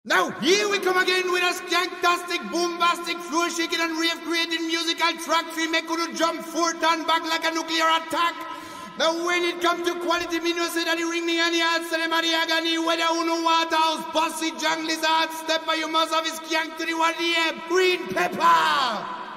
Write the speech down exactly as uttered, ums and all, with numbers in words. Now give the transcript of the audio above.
Now here we come again with a skanktastic, boombastic, floor-shaking and rave-creating musical track for make you jump forth and back like a nuclear attack. Now when it comes to quality, me no say that the ring me and the heart, say them a the agony, whether you know Waterhouse, Bossy, Jungle Lizard, step by you must have his skank to the one here, green pepper.